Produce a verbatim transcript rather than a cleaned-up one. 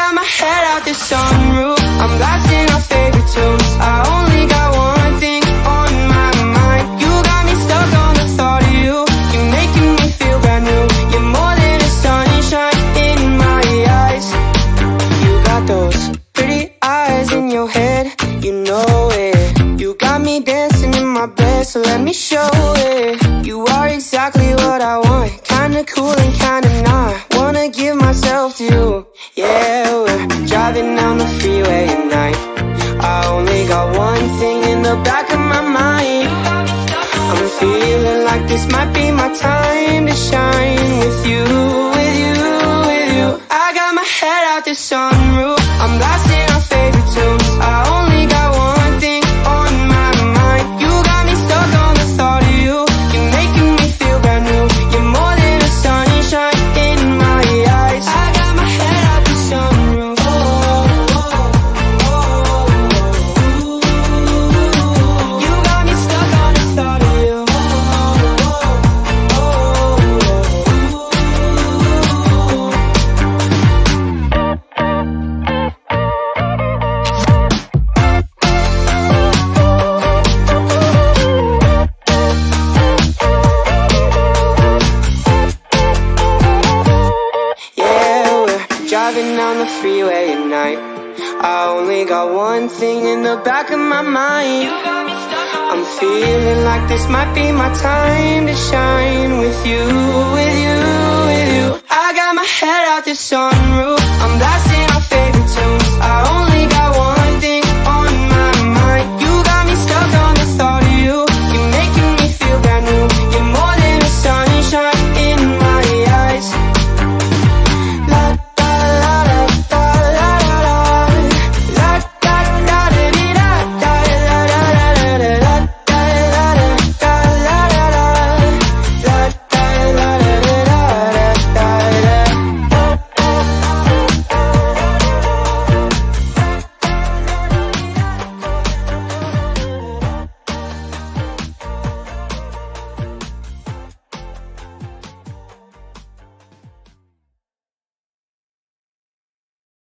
got my head out the sunroof, I'm blasting our favorite tunes. I only got one thing on my mind. You got me stuck on the thought of you. You're making me feel brand new. You're more than a sunshine in my eyes. You got those pretty eyes in your head, you know it. You got me dancing in my bed, so let me show it. You are exactly what I want, kinda cool and kinda not. Wanna give myself to you. Yeah, we're driving down the freeway at night. I only got one thing in the back of my mind. I'm feeling like this might be my time to shine. With you, with you, with you. I got my head out the sunroof, I'm blasting our favorite tunes. I only got one thing on my mind. You got me stuck on the thought of you. You're making me feel brand new. You're more than a sunshine in my eyes. I got my head out the sunroof. Oh, oh, oh, oh. You got me stuck on the thought of you. Oh, oh, driving down the freeway at night. I only got one thing in the back of my mind. I'm feeling like this might be my time to shine. With you, with you, with you. I got my head out the sunroof, I'm blasting our favorite tunes. I only